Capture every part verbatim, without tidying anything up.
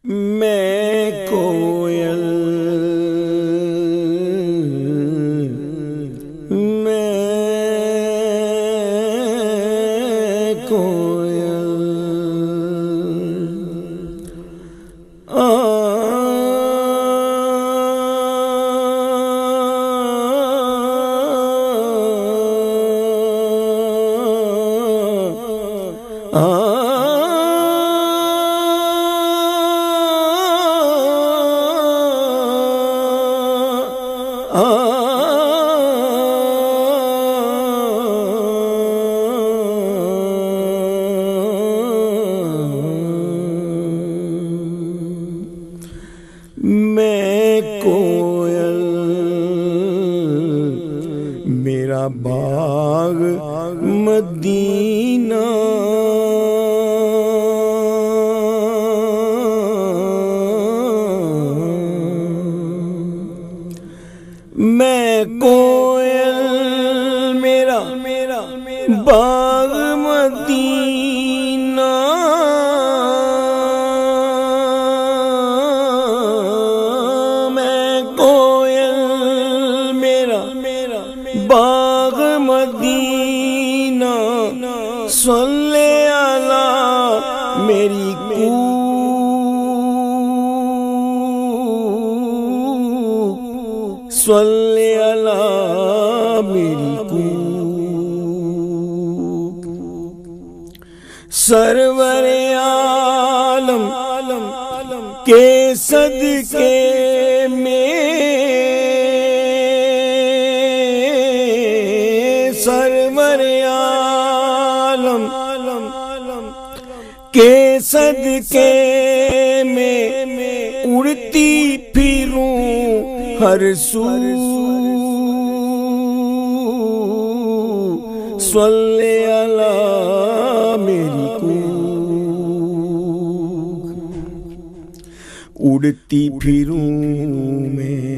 میں کوئل میں کوئل آ میں کوئل میرا باغ مدینہ میں کوئل میرا میرا باغ مدینہ میں کوئل میرا میرا باغ مدینہ صلی علی میری کو صلی علی میری کو سرور عالم کے صدقے میں سرور عالم کے صدقے میں اڑتی پھروں ہر سو صلی علی میری کو اڑتی پھروں میں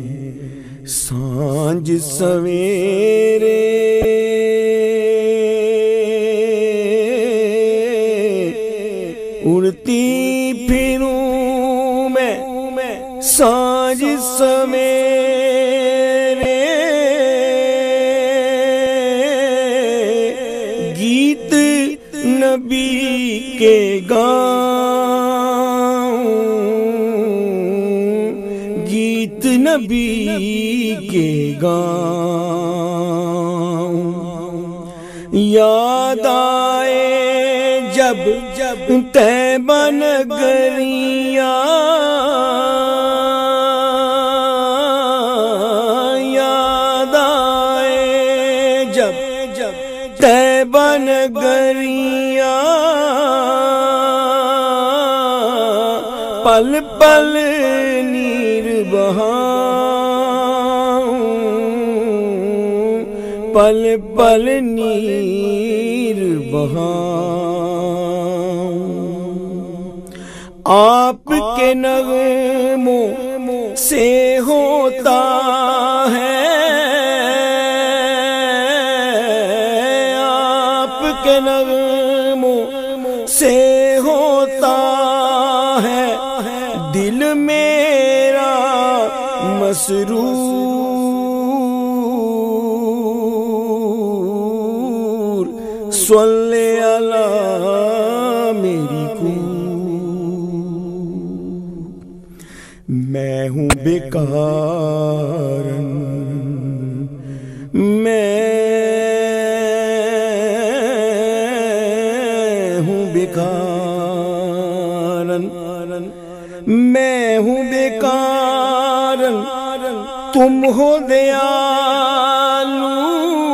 سانجھ سویرے اڑتی پھروں میں سانجھ سویرے گیت نبی کے گاؤں گیت نبی کے گاؤں یاد آئے جب جب طیبہ نگریاں طیبہ نگریاں پل پل نیر بہاؤں پل پل نیر بہاؤں آپ کے نغموں سے ہوتا ہے کے نغموں سے ہوتا ہے دل میرا مسرور صلی علی میری کو میں ہوں بیکار میں بیکارن میں ہوں بیکارن تم ہو دیالو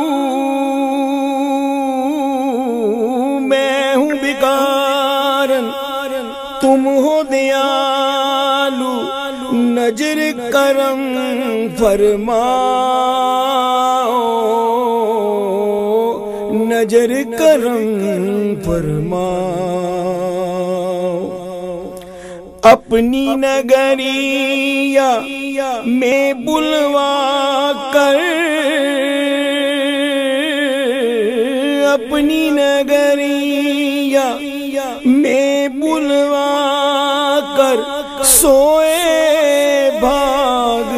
میں ہوں بیکارن تم ہو دیالو نظر کرم فرماؤ نظر کرم فرماؤ اپنی نگریہ میں بلوا کر اپنی نگریہ میں بلوا کر سوئے بھاگ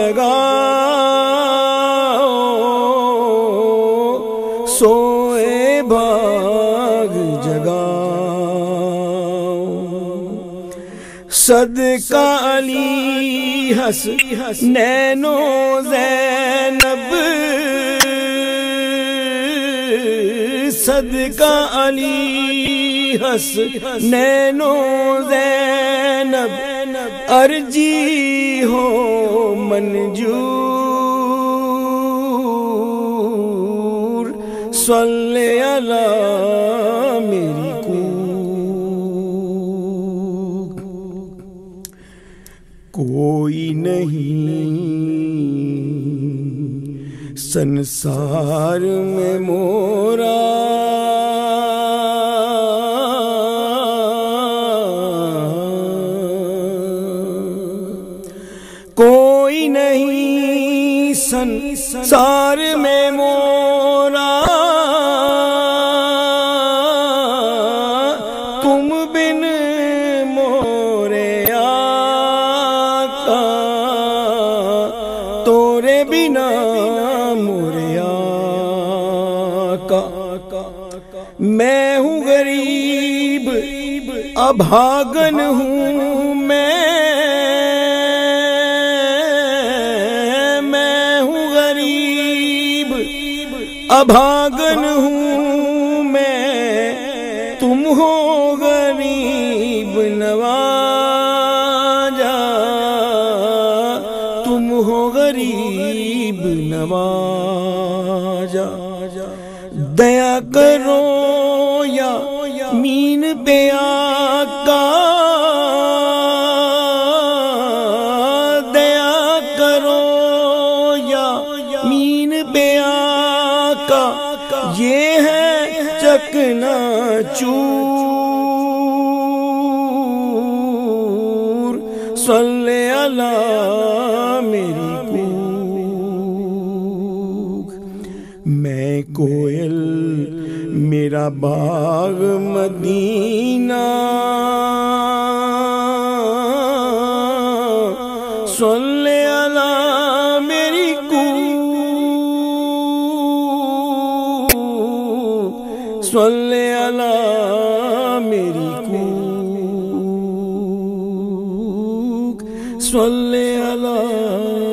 جگاؤ، سوئے بھاگ جگاؤ، صدقہ علی حسنین و زینب، صدقہ علی حسنین و زینب، ارجی ہو منظور، صلی علی میری کوک، کوئی نہیں سنسار میں مورا، کوئی نہیں سنسار میں مورا، تم بن مورے آقا، تورے بنا مورے آقا، میں ہوں غریب ابھاگن ہوں، میں ابھاگن ہوں میں، تم ہو غریب نوازا، تم ہو غریب نوازا، دیا کرو یا مین پہ آقا، دیا کرو یا مین پہ آقا، یہ ہے چکنا چور، صلی علی میری کوک، میں کوئل میرا باغ مدینہ، صلی علی میری کوک، صلی علی میری کوک، صلی علی